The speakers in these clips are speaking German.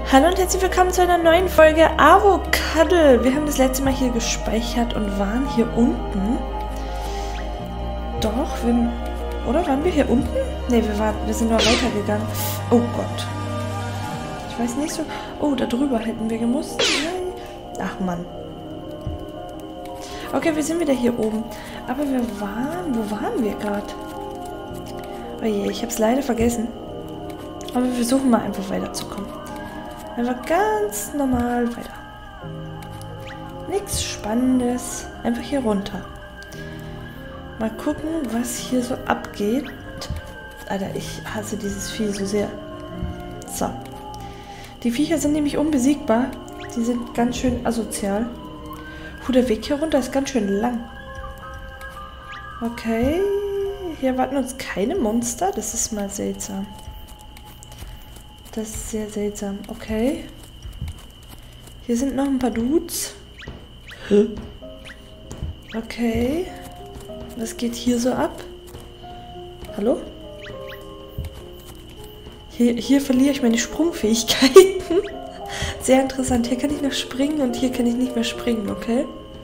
Hallo und herzlich willkommen zu einer neuen Folge Avocado. Wir haben das letzte Mal hier gespeichert und waren hier unten. Doch, oder waren wir hier unten? Ne, wir sind nur weitergegangen. Oh Gott. Ich weiß nicht so... Oh, da drüber hätten wir gemusst. Nein. Ach Mann. Okay, wir sind wieder hier oben. Aber wo waren wir gerade? Oh je, ich habe es leider vergessen. Aber wir versuchen mal einfach weiterzukommen. Einfach ganz normal weiter. Nichts Spannendes. Einfach hier runter. Mal gucken, was hier so abgeht. Alter, ich hasse dieses Vieh so sehr. So. Die Viecher sind nämlich unbesiegbar. Die sind ganz schön asozial. Der Weg hier runter ist ganz schön lang. Okay. Hier erwarten uns keine Monster. Das ist mal seltsam. Das ist sehr seltsam. Okay. Hier sind noch ein paar Dudes. Okay. Was geht hier so ab? Hallo? Hier verliere ich meine Sprungfähigkeiten. Sehr interessant. Hier kann ich noch springen und hier kann ich nicht mehr springen, okay?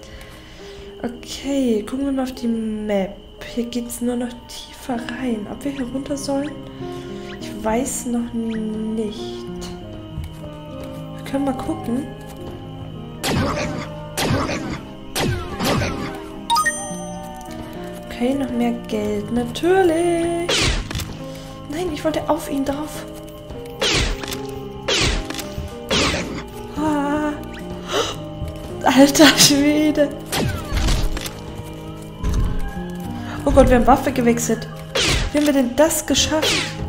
Okay, gucken wir mal auf die Map. Hier geht es nur noch tiefer rein. Ob wir hier runter sollen? Ich weiß noch nicht. Wir können mal gucken. Okay, noch mehr Geld. Natürlich. Nein, ich wollte auf ihn drauf. Ah. Alter Schwede. Oh Gott, wir haben Waffe gewechselt. Wie haben wir denn das geschafft?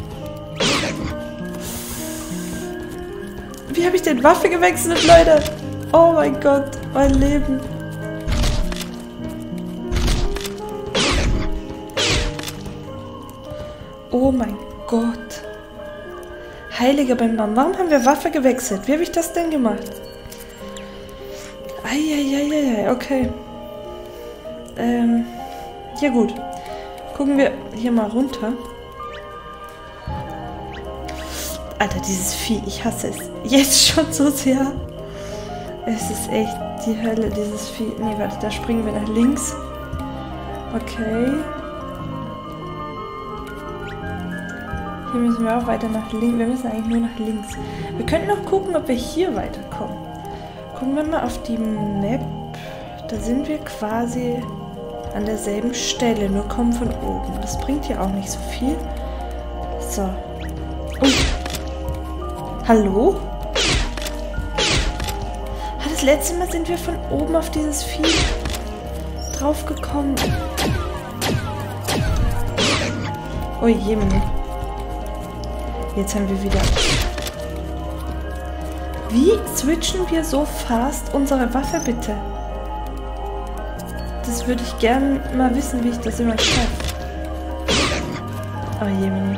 Wie habe ich denn Waffe gewechselt, Leute? Oh mein Gott, mein Leben. Oh mein Gott. Heiliger Bambam, warum haben wir Waffe gewechselt? Wie habe ich das denn gemacht? Eieieiei, okay. Ja gut. Gucken wir hier mal runter. Alter, dieses Vieh, ich hasse es. Jetzt schon so sehr. Es ist echt die Hölle, dieses Vieh. Nee, warte, da springen wir nach links. Okay. Hier müssen wir auch weiter nach links. Wir müssen eigentlich nur nach links. Wir könnten noch gucken, ob wir hier weiterkommen. Gucken wir mal auf die Map. Da sind wir quasi an derselben Stelle, nur kommen von oben. Das bringt hier auch nicht so viel. So. Hallo? Das letzte Mal sind wir von oben auf dieses Vieh draufgekommen. Oh je, Mann. Jetzt haben wir wieder... Wie switchen wir so fast unsere Waffe, bitte? Das würde ich gerne mal wissen, wie ich das immer schaffe. Oh je, Mann.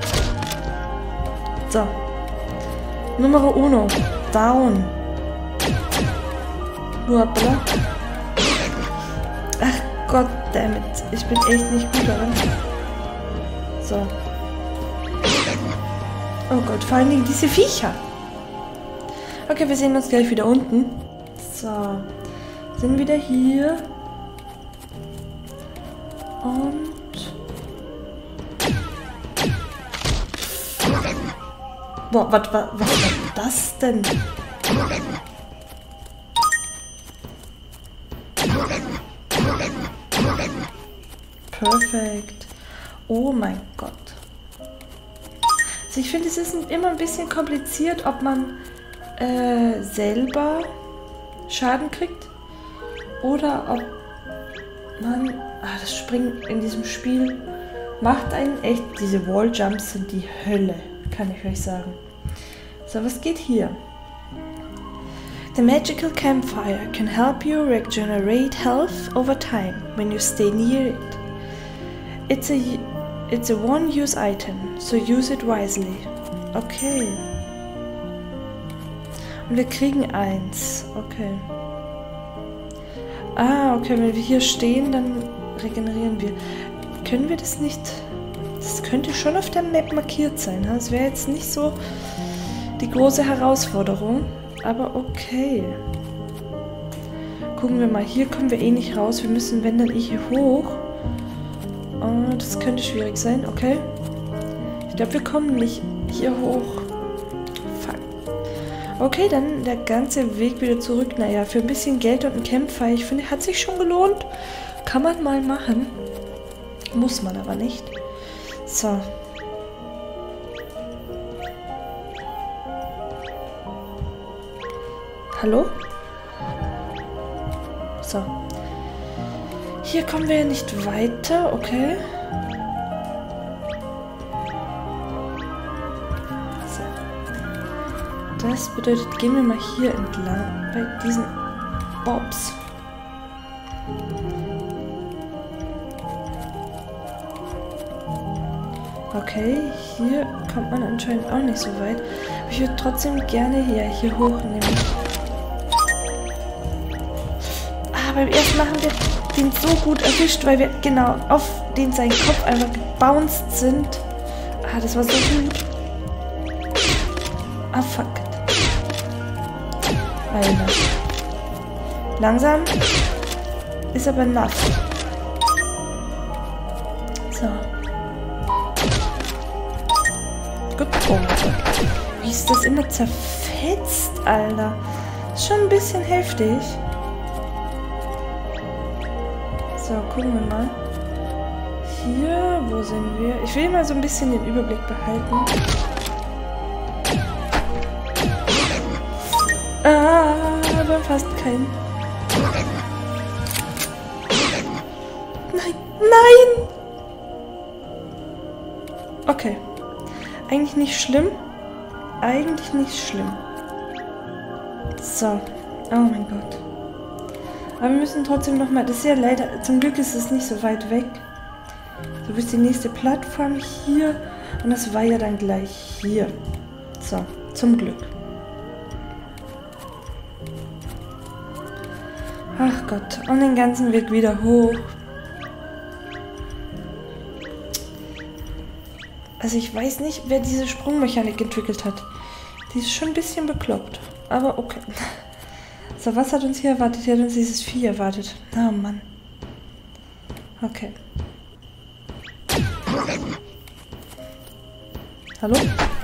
So. Nummer uno. Down. Hoppla. Ach Gott, damit. Ich bin echt nicht gut daran. So. Oh Gott, vor allen Dingen diese Viecher. Okay, wir sehen uns gleich wieder unten. So. Sind wieder hier. Und... Boah, was war das denn? Perfekt. Oh mein Gott. Also ich finde, es ist immer ein bisschen kompliziert, ob man selber Schaden kriegt oder ob man... das Springen in diesem Spiel macht einen echt... Diese Walljumps sind die Hölle, kann ich euch sagen. So, was geht hier? The magical campfire can help you regenerate health over time when you stay near it. It's a one-use item, so use it wisely. Okay. Und wir kriegen eins. Okay. Ah, okay, wenn wir hier stehen, dann regenerieren wir. Können wir das nicht... Das könnte schon auf der Map markiert sein. Das wäre jetzt nicht so die große Herausforderung. Aber okay. Gucken wir mal. Hier kommen wir eh nicht raus. Wir müssen, wenn dann hier hoch. Oh, das könnte schwierig sein. Okay. Ich glaube, wir kommen nicht hier hoch. Fuck. Okay, dann der ganze Weg wieder zurück. Naja, für ein bisschen Geld und ein Campfire, ich finde, hat sich schon gelohnt. Kann man mal machen. Muss man aber nicht. So. Hallo? So. Hier kommen wir ja nicht weiter, okay. So. Das bedeutet, gehen wir mal hier entlang bei diesen Bobs. Okay, hier kommt man anscheinend auch nicht so weit. Aber ich würde trotzdem gerne hier hochnehmen. Ah, beim ersten Mal haben wir den so gut erwischt, weil wir genau auf den seinen Kopf einfach gebounced sind. Ah, das war so gut. Ah, fuck. Alter. Langsam. Ist aber nass. So. Gut. Oh mein Gott. Wie ist das immer zerfetzt, Alter? Ist schon ein bisschen heftig. So, gucken wir mal. Hier, wo sind wir? Ich will mal so ein bisschen den Überblick behalten. Ah, aber fast kein. Nein, nein! Okay. Eigentlich nicht schlimm. Eigentlich nicht schlimm. So. Oh mein Gott. Aber wir müssen trotzdem nochmal... Das ist ja leider... Zum Glück ist es nicht so weit weg. So, bis die nächste Plattform hier. Und das war ja dann gleich hier. So. Zum Glück. Ach Gott. Und den ganzen Weg wieder hoch. Also ich weiß nicht, wer diese Sprungmechanik entwickelt hat. Die ist schon ein bisschen bekloppt. Aber okay. So, was hat uns hier erwartet? Hier hat uns dieses Vieh erwartet. Oh Mann. Okay. Hallo?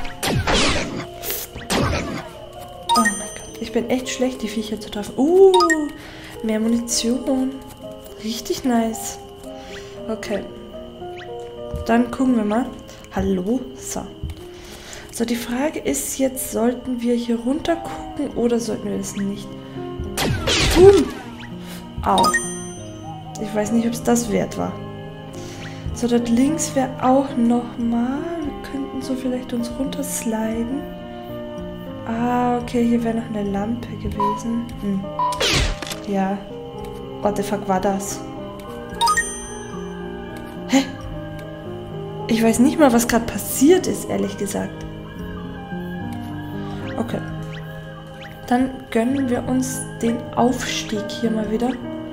Oh mein Gott. Ich bin echt schlecht, die Viecher zu treffen. Mehr Munition. Richtig nice. Okay. Dann gucken wir mal. Hallo? So. So, die Frage ist jetzt, sollten wir hier runter gucken oder sollten wir das nicht tun? Au. Ich weiß nicht, ob es das wert war. So, dort links wäre auch nochmal. Wir könnten so vielleicht uns runtersliden. Ah, okay, hier wäre noch eine Lampe gewesen. Ja. What the fuck war das? Hä? Ich weiß nicht mal, was gerade passiert ist, ehrlich gesagt. Okay. Dann gönnen wir uns den Aufstieg hier mal wieder.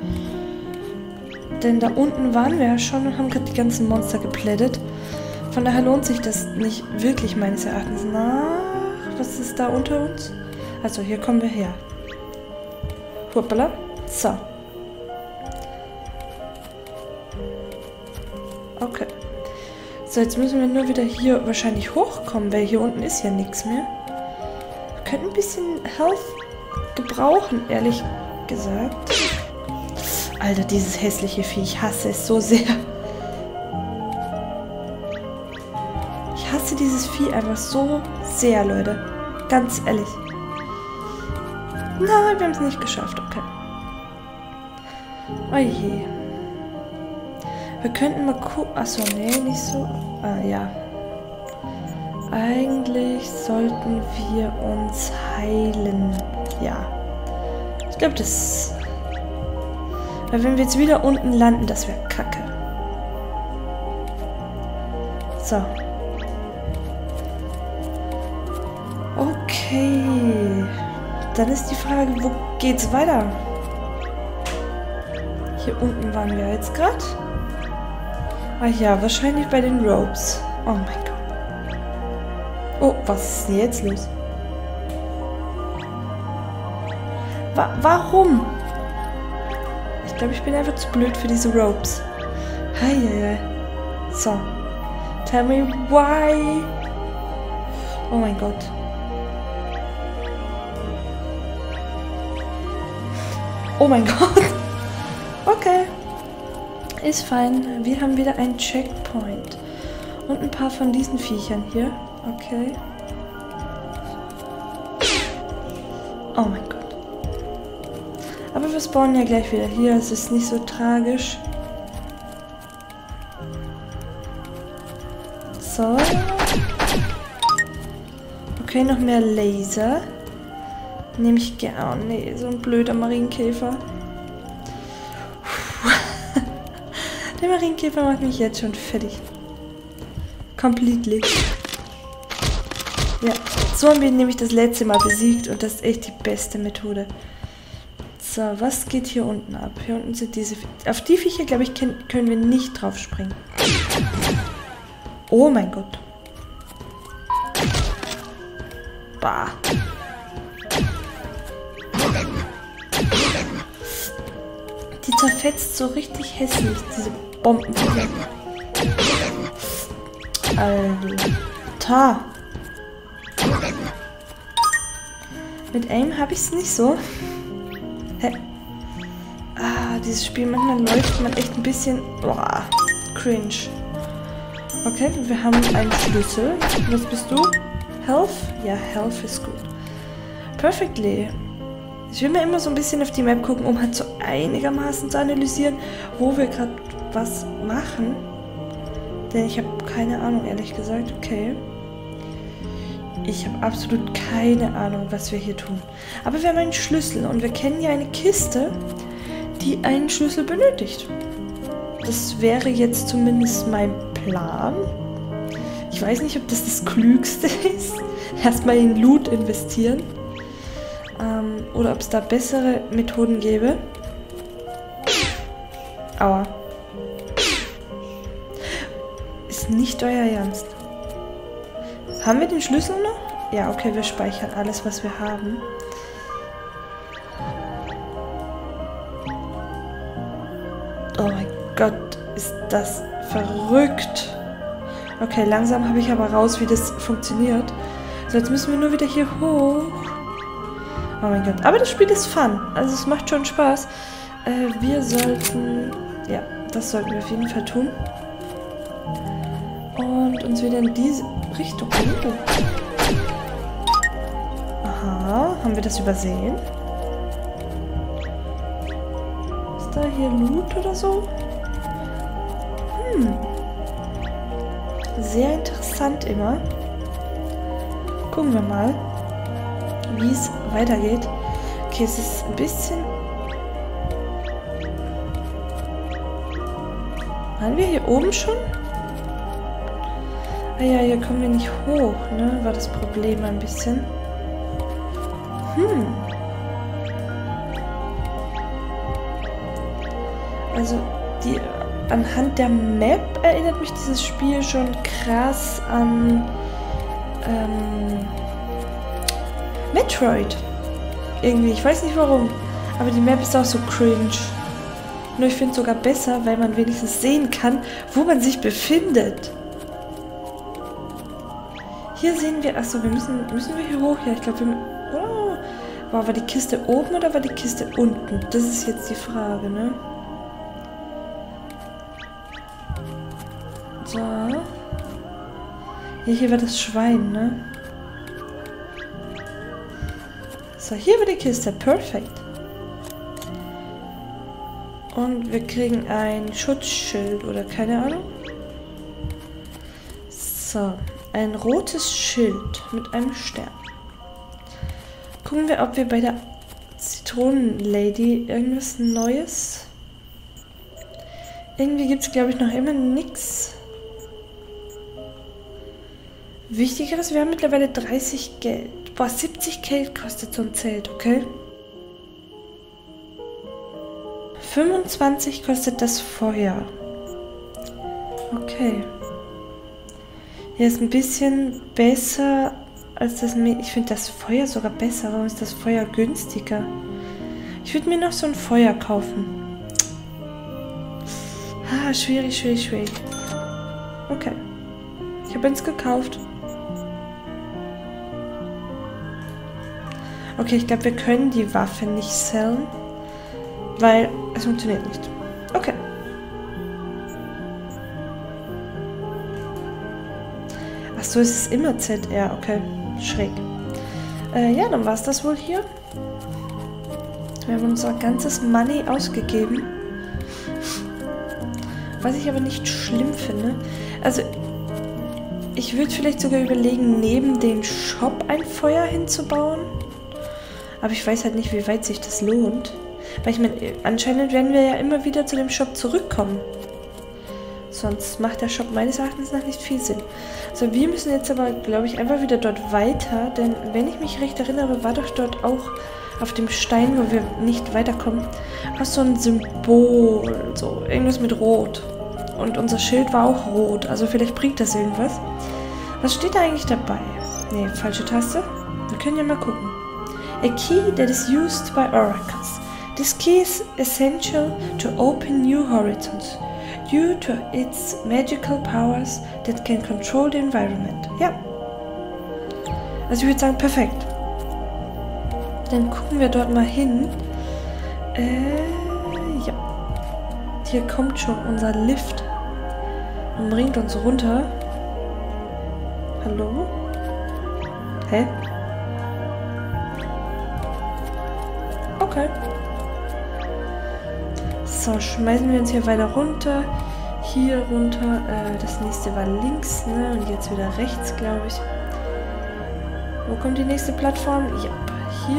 Denn da unten waren wir ja schon und haben gerade die ganzen Monster geplättet. Von daher lohnt sich das nicht wirklich meines Erachtens. Na, was ist da unter uns? Also hier kommen wir her. Hoppala. So. Okay. So, jetzt müssen wir nur wieder hier wahrscheinlich hochkommen, weil hier unten ist ja nichts mehr. Wir könnten ein bisschen Health gebrauchen, ehrlich gesagt. Alter, dieses hässliche Vieh, ich hasse es so sehr. Ich hasse dieses Vieh einfach so sehr, Leute. Ganz ehrlich. Nein, wir haben es nicht geschafft, okay. Oh je. Wir könnten mal gucken. Achso, nee, nicht so. Ah, ja. Eigentlich sollten wir uns heilen. Ja. Ich glaube, das... Weil wenn wir jetzt wieder unten landen, das wäre kacke. So. Okay. Dann ist die Frage, wo geht's weiter? Hier unten waren wir jetzt gerade. Ah ja, wahrscheinlich bei den Ropes. Oh mein Gott. Oh, was ist denn jetzt los? Warum? Ich glaube, ich bin einfach zu blöd für diese Ropes. Heieiei. So. Tell me why. Oh mein Gott. Oh mein Gott. Okay. Ist fein. Wir haben wieder einen Checkpoint. Und ein paar von diesen Viechern hier. Okay. Oh mein Gott. Aber wir spawnen ja gleich wieder hier. Es ist nicht so tragisch. So. Okay, noch mehr Laser. Nehme ich gerne. Oh nee, so ein blöder Marienkäfer. Der Marienkäfer macht mich jetzt schon fertig. Completely. Ja, so haben wir ihn nämlich das letzte Mal besiegt und das ist echt die beste Methode. So, was geht hier unten ab? Hier unten sind diese... Auf die Viecher, glaube ich, können wir nicht drauf springen. Oh mein Gott. Bah. Die zerfetzt so richtig hässlich, diese Bomben. Alter. Mit Aim habe ich es nicht so. Hä? Ah, dieses Spiel, manchmal läuft man echt ein bisschen... Boah, cringe. Okay, wir haben einen Schlüssel. Was bist du? Health? Ja, Health ist gut. Perfectly. Ich will mir immer so ein bisschen auf die Map gucken, um halt so einigermaßen zu analysieren, wo wir gerade was machen. Denn ich habe keine Ahnung, ehrlich gesagt. Okay. Ich habe absolut keine Ahnung, was wir hier tun. Aber wir haben einen Schlüssel und wir kennen ja eine Kiste, die einen Schlüssel benötigt. Das wäre jetzt zumindest mein Plan. Ich weiß nicht, ob das das Klügste ist. Erstmal in Loot investieren. Oder ob es da bessere Methoden gäbe. Aua. Ist nicht euer Ernst. Haben wir den Schlüssel noch? Ja, okay, wir speichern alles, was wir haben. Oh mein Gott, ist das verrückt. Okay, langsam habe ich aber raus, wie das funktioniert. So, jetzt müssen wir nur wieder hier hoch. Oh mein Gott, aber das Spiel ist fun. Also es macht schon Spaß. Wir sollten... Ja, das sollten wir auf jeden Fall tun. Und uns wieder in diese Richtung... Oh. Aha, haben wir das übersehen? Ist da hier Loot oder so? Sehr interessant immer. Gucken wir mal, wie es weitergeht. Okay, es ist ein bisschen... Waren wir hier oben schon? Ah ja, hier kommen wir nicht hoch, ne? War das Problem ein bisschen. Also, anhand der Map erinnert mich dieses Spiel schon krass an Metroid. Irgendwie, ich weiß nicht warum. Aber die Map ist auch so cringe. Nur ich finde es sogar besser, weil man wenigstens sehen kann, wo man sich befindet. Hier sehen wir... Achso, müssen wir hier hoch? Ja, ich glaube, wir... Oh, war die Kiste oben oder war die Kiste unten? Das ist jetzt die Frage, ne? So. Ja, hier war das Schwein, ne? So, hier war die Kiste. Perfekt. Und wir kriegen ein Schutzschild oder keine Ahnung. So, ein rotes Schild mit einem Stern. Gucken wir, ob wir bei der Zitronenlady irgendwas Neues... Irgendwie gibt es, glaube ich, noch immer nichts Wichtigeres. Wir haben mittlerweile 30 Geld. Boah, 70 Geld kostet so ein Zelt, okay? 25 kostet das Feuer. Okay. Hier ist ein bisschen besser als das... Ich finde das Feuer sogar besser. Warum ist das Feuer günstiger? Ich würde mir noch so ein Feuer kaufen. Ah, schwierig, schwierig, schwierig. Okay. Ich habe eins gekauft. Okay, ich glaube, wir können die Waffe nicht sellen, weil es funktioniert nicht. Okay. Ach so, es ist immer ZR. Okay, schräg. Ja, dann war es das wohl hier. Wir haben unser ganzes Money ausgegeben. Was ich aber nicht schlimm finde. Also, ich würde vielleicht sogar überlegen, neben den Shop ein Feuer hinzubauen. Aber ich weiß halt nicht, wie weit sich das lohnt. Weil ich meine, anscheinend werden wir ja immer wieder zu dem Shop zurückkommen. Sonst macht der Shop meines Erachtens nach nicht viel Sinn. So, wir müssen jetzt aber, glaube ich, einfach wieder dort weiter. Denn, wenn ich mich recht erinnere, war doch dort auch auf dem Stein, wo wir nicht weiterkommen, auch so ein Symbol. So, irgendwas mit Rot. Und unser Schild war auch rot. Also vielleicht bringt das irgendwas. Was steht da eigentlich dabei? Ne, falsche Taste. Wir können ja mal gucken. A key that is used by oracles. This key is essential to open new horizons due to its magical powers that can control the environment. Ja. Also ich würde sagen, perfekt. Dann gucken wir dort mal hin. Ja. Hier kommt schon unser Lift und bringt uns runter. Hallo? Hä? Okay. So, schmeißen wir uns hier weiter runter. Hier runter. Das nächste war links, ne? Und jetzt wieder rechts, glaube ich. Wo kommt die nächste Plattform? Ja, hier.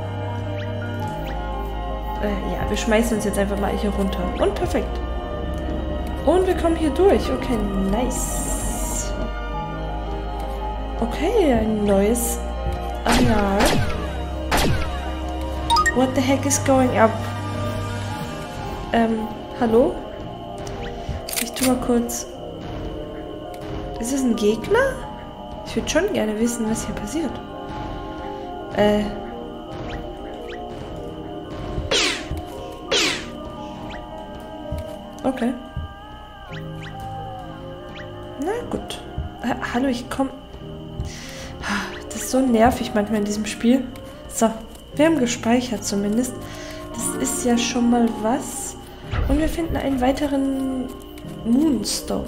Ja, wir schmeißen uns jetzt einfach mal hier runter. Und perfekt. Und wir kommen hier durch. Okay, nice. Okay, ein neues Areal. What the heck is going up? Hallo? Ich tu mal kurz... Ist es ein Gegner? Ich würde schon gerne wissen, was hier passiert. Okay. Na gut. Hallo, ich komm... Das ist so nervig manchmal in diesem Spiel. So, wir haben gespeichert zumindest. Das ist ja schon mal was. Und wir finden einen weiteren Moonstone.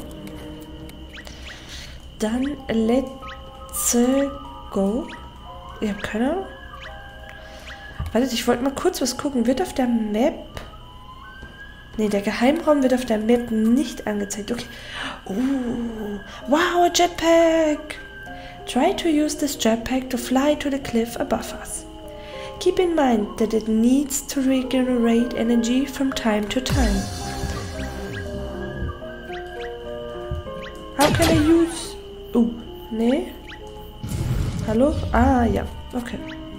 Dann let's go. Ich habe keine Ahnung. Wartet, ich wollte mal kurz was gucken. Wird auf der Map... Ne, der Geheimraum wird auf der Map nicht angezeigt. Okay. Wow, a Jetpack! Try to use this jetpack to fly to the cliff above us. Keep in mind that it needs to regenerate energy from time to time. How can I use... nee. Hallo? Ah, ja. Okay.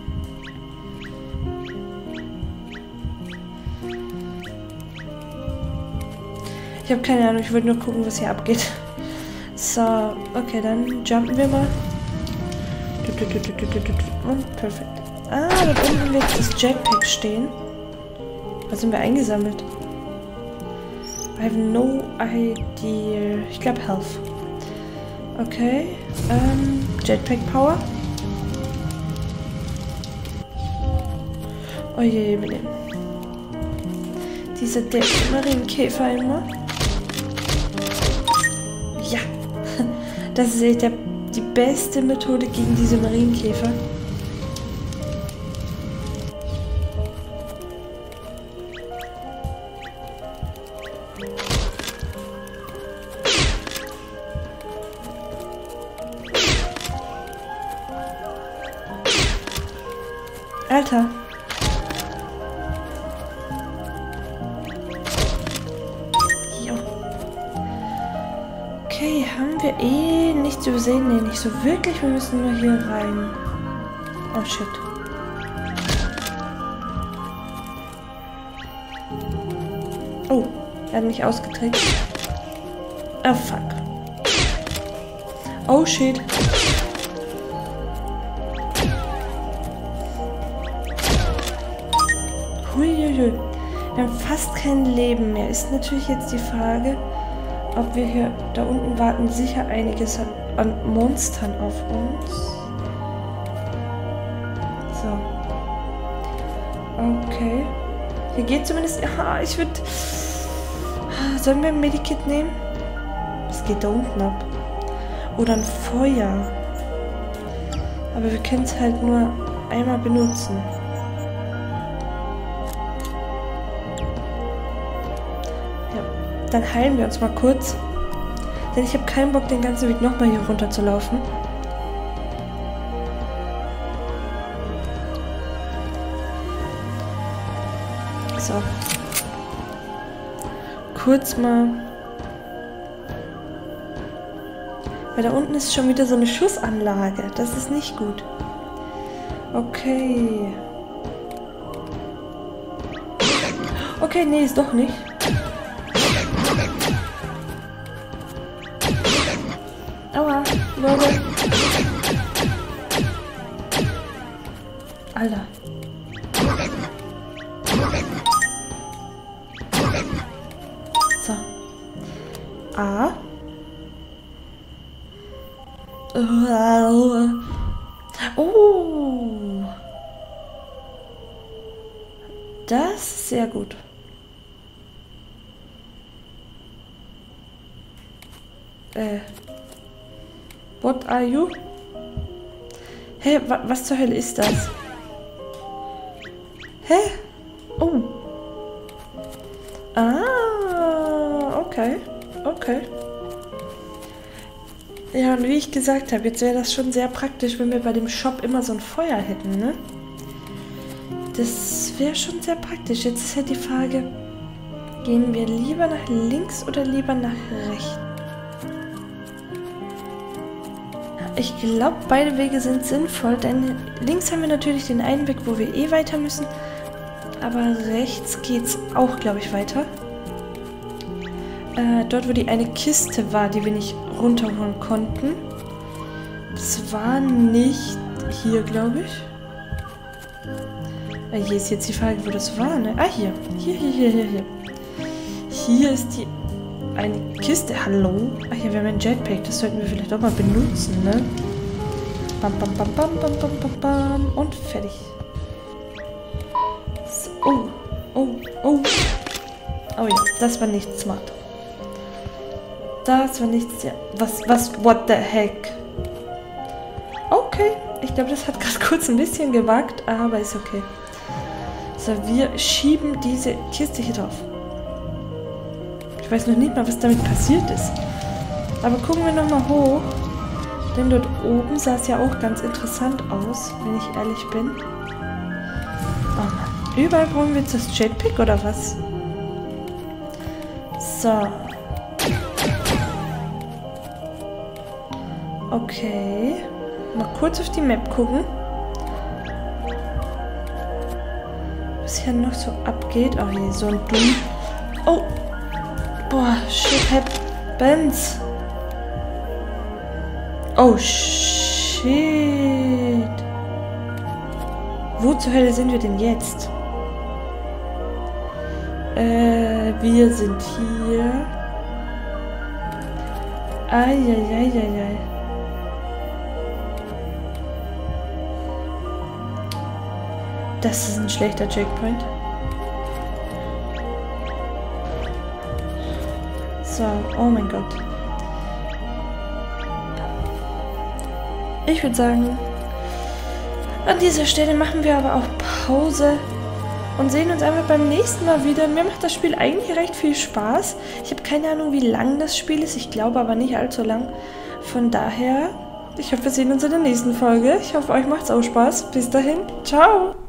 Ich habe keine Ahnung, ich wollte nur gucken, was hier abgeht. So, okay, dann jumpen wir mal. Und perfekt. Ah, da unten haben wir jetzt das Jetpack stehen. Was sind wir eingesammelt? I have no idea. Ich glaube Health. Okay. Jetpack Power. Oh je, mit dem. Dieser Marienkäfer immer. Ja. Das ist echt die beste Methode gegen diese Marienkäfer. Alter. Jo. Okay, haben wir nichts übersehen? Ne, nicht so wirklich. Wir müssen nur hier rein. Oh shit. Oh, er hat mich ausgetreten. Oh fuck. Oh shit. Huiuiui. Wir haben fast kein Leben mehr. Ist natürlich jetzt die Frage, ob wir hier da unten warten sicher einiges an Monstern auf uns. So. Okay. Hier geht zumindest... Ja, ich würde... Sollen wir ein Medikit nehmen? Das geht da unten ab. Oder ein Feuer. Aber wir können es halt nur einmal benutzen. Ja, dann heilen wir uns mal kurz. Denn ich habe keinen Bock, den ganzen Weg nochmal hier runter zu laufen. So. Kurz mal... Weil da unten ist schon wieder so eine Schussanlage. Das ist nicht gut. Okay. Okay, nee, ist doch nicht. Aua, Leute. Alter. So. A. Oh. Das ist sehr gut. What are you? Hä, was zur Hölle ist das? Hä? Oh. Ah, okay. Okay. Ja, und wie ich gesagt habe, jetzt wäre das schon sehr praktisch, wenn wir bei dem Shop immer so ein Feuer hätten, ne? Das wäre schon sehr praktisch. Jetzt ist halt die Frage, gehen wir lieber nach links oder lieber nach rechts? Ich glaube, beide Wege sind sinnvoll, denn links haben wir natürlich den einen Weg, wo wir eh weiter müssen, aber rechts geht's auch, glaube ich, weiter. Dort, wo die eine Kiste war, die wir nicht runterholen konnten. Das war nicht hier, glaube ich. Hier ist jetzt die Frage, wo das war, ne? Ah, hier. Hier. Hier ist die eine Kiste. Hallo? Ach ja, wir haben ein Jetpack. Das sollten wir vielleicht auch mal benutzen, ne? Bam, bam, bam, bam, bam, bam, bam, bam. Und fertig. So. Oh. Oh ja, das war nicht smart. Das war nichts, ja. What the heck? Okay, ich glaube, das hat gerade kurz ein bisschen gewagt, aber ist okay. So, wir schieben diese Kiste hier drauf. Ich weiß noch nicht mal, was damit passiert ist. Aber gucken wir nochmal hoch. Denn dort oben sah es ja auch ganz interessant aus, wenn ich ehrlich bin. Oh Mann, überall brauchen wir jetzt das Jetpack oder was? So. Okay. Mal kurz auf die Map gucken. Was hier noch so abgeht. Oh, hier so ein Dumm. Oh. Boah, shit happens. Oh, shit. Wo zur Hölle sind wir denn jetzt? Wir sind hier. Eieieiei. Das ist ein schlechter Checkpoint. So, oh mein Gott. Ich würde sagen, an dieser Stelle machen wir aber auch Pause und sehen uns einfach beim nächsten Mal wieder. Mir macht das Spiel eigentlich recht viel Spaß. Ich habe keine Ahnung, wie lang das Spiel ist. Ich glaube aber nicht allzu lang. Von daher, ich hoffe, wir sehen uns in der nächsten Folge. Ich hoffe, euch macht's auch Spaß. Bis dahin, ciao!